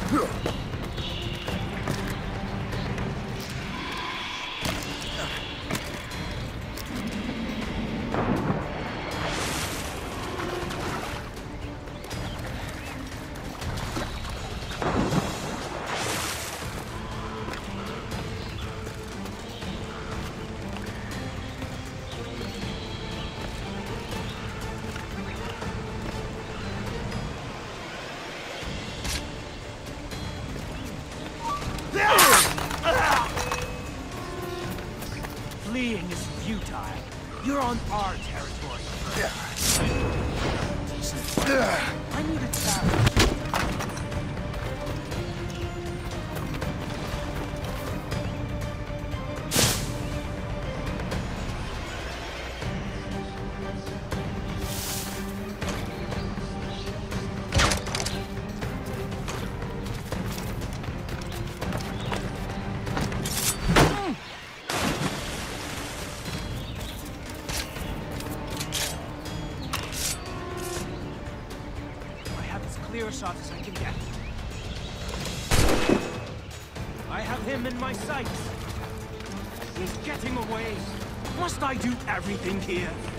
Fleeing is futile. You're on our territory. I need a challenge. Clear shot as I can get. I have him in my sights. He's getting away. Must I do everything here?